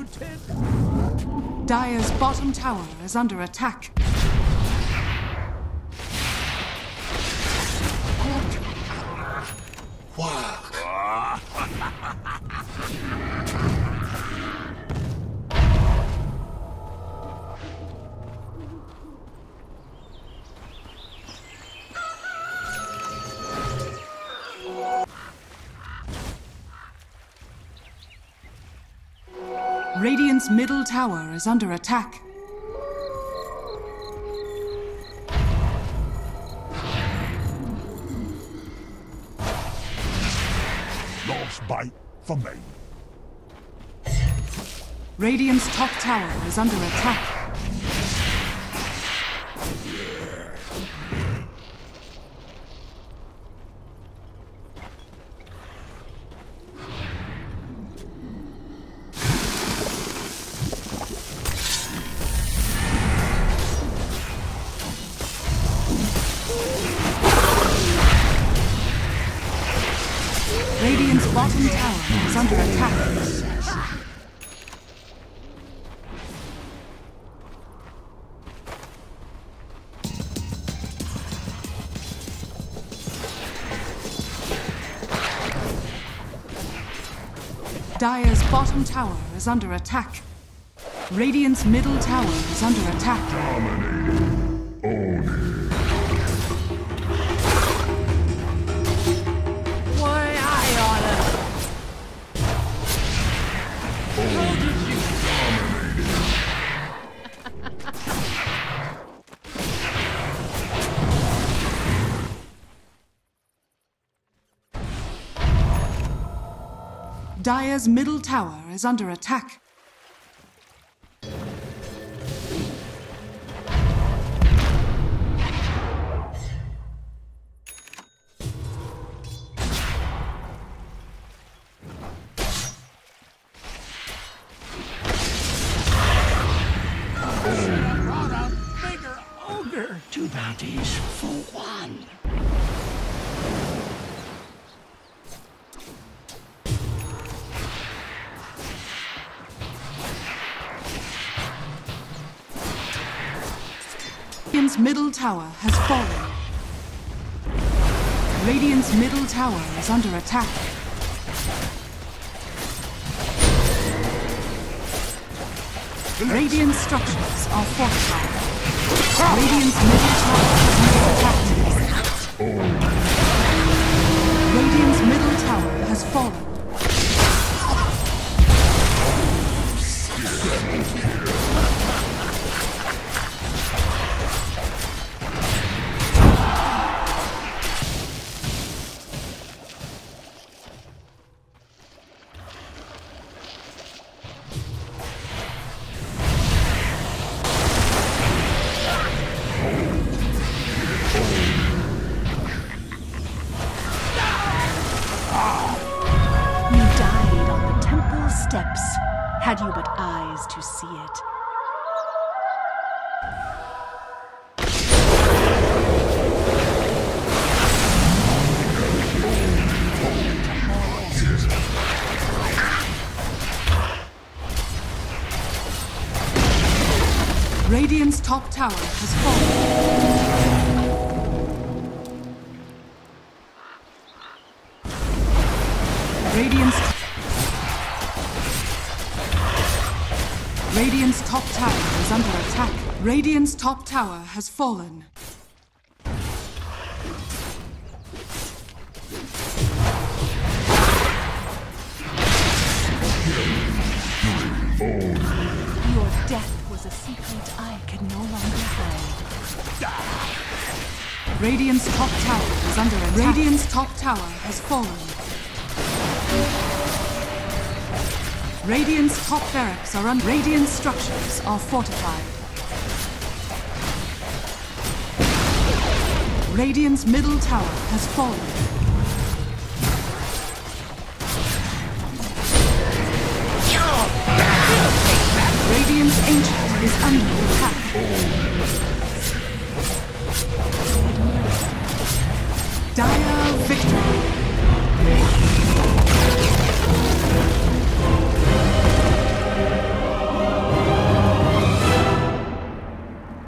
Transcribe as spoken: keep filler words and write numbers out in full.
mutant! Dire's bottom tower is under attack. Wow. Radiant's middle tower is under attack. Last bite for me. Radiant's top tower is under attack. Radiant's bottom tower is under attack. Dire's bottom tower is under attack. Radiant's middle tower is under attack. Dominating. Own it. Why, I oughta. How did you? Dire's middle tower is under attack. Brought a bigger ogre. Two bounties for one. Radiant's middle tower has fallen. Radiant's middle tower is under attack. Radiant structures are fortified. Radiant's middle tower is under attack. Radiant's middle tower has fallen. Steps, had you but eyes to see it. Radiant's top tower has fallen. Radiant's Radiant's top tower is under attack. Radiant's top tower has fallen. Your death was a secret I could no longer hide. Radiant's top tower is under attack. Radiant's top tower has fallen. Radiant's top barracks are under. Radiant structures are fortified. Radiant's middle tower has fallen. Radiant's ancient is under attack. Dire victory.